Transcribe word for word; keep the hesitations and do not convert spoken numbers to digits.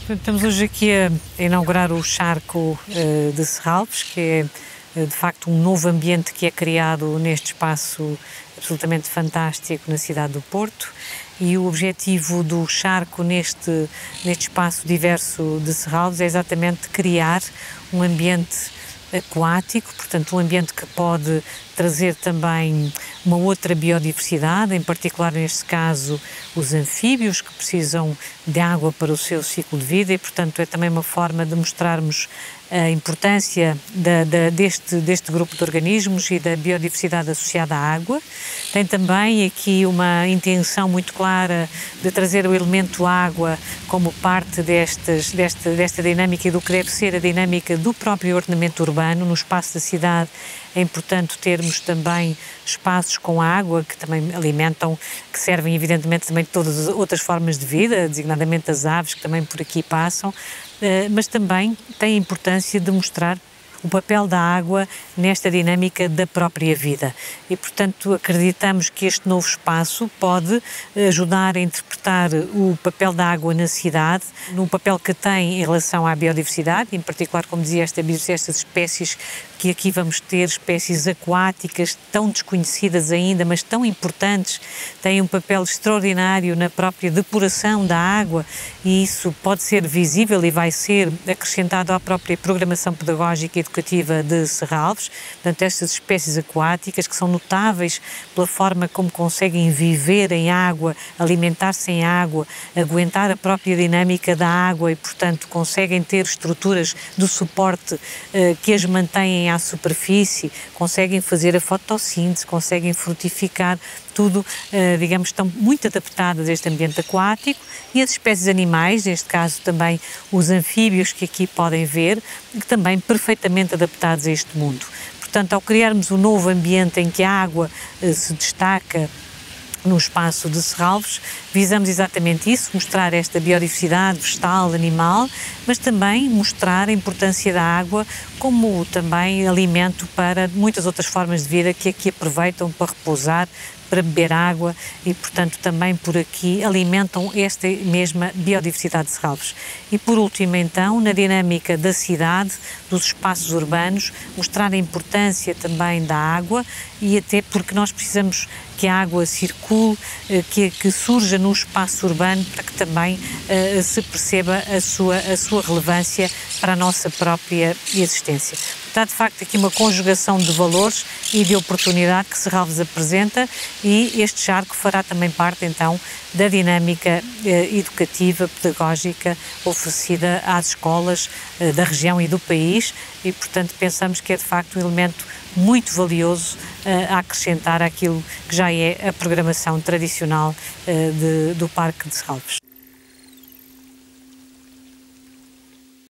Estamos hoje aqui a inaugurar o Charco uh, de Serralves, que é uh, de facto um novo ambiente que é criado neste espaço absolutamente fantástico na cidade do Porto, e o objetivo do Charco neste, neste espaço diverso de Serralves é exatamente criar um ambiente aquático, portanto um ambiente que pode trazer também uma outra biodiversidade, em particular neste caso os anfíbios, que precisam de água para o seu ciclo de vida, e portanto é também uma forma de mostrarmos a importância da, da, deste, deste grupo de organismos e da biodiversidade associada à água. Tem também aqui uma intenção muito clara de trazer o elemento água como parte destas, desta, desta dinâmica e do que deve ser a dinâmica do próprio ordenamento urbano. No espaço da cidade é importante termos também espaços com água que também alimentam, que servem evidentemente também de todas as outras formas de vida, designadamente as aves que também por aqui passam, mas também tem a importância de mostrar o papel da água nesta dinâmica da própria vida. E, portanto, acreditamos que este novo espaço pode ajudar a interpretar o papel da água na cidade, no papel que tem em relação à biodiversidade, em particular, como dizia, esta, estas espécies que aqui vamos ter, espécies aquáticas tão desconhecidas ainda, mas tão importantes, têm um papel extraordinário na própria depuração da água, e isso pode ser visível e vai ser acrescentado à própria programação pedagógica e educativa de Serralves. Portanto, estas espécies aquáticas que são notáveis pela forma como conseguem viver em água, alimentar-se em água, aguentar a própria dinâmica da água e, portanto, conseguem ter estruturas de suporte eh, que as mantêm à superfície, conseguem fazer a fotossíntese, conseguem frutificar, tudo, eh, digamos, estão muito adaptadas a este ambiente aquático, e as espécies animais, neste caso também os anfíbios que aqui podem ver, que também perfeitamente adaptados a este mundo. Portanto, ao criarmos um novo ambiente em que a água eh, se destaca no espaço de Serralves, visamos exatamente isso, mostrar esta biodiversidade vegetal, animal, mas também mostrar a importância da água como também alimento para muitas outras formas de vida que aqui aproveitam para repousar, para beber água e, portanto, também por aqui alimentam esta mesma biodiversidade de Serralves. E, por último, então, na dinâmica da cidade, dos espaços urbanos, mostrar a importância também da água, e até porque nós precisamos que a água circule, que, que surja no espaço urbano, para que também uh, se perceba a sua, a sua relevância para a nossa própria existência. Está, de facto, aqui uma conjugação de valores e de oportunidade que Serralves apresenta, e este charco fará também parte, então, da dinâmica eh, educativa, pedagógica oferecida às escolas eh, da região e do país, e, portanto, pensamos que é, de facto, um elemento muito valioso eh, a acrescentar àquilo que já é a programação tradicional eh, de, do Parque de Serralves.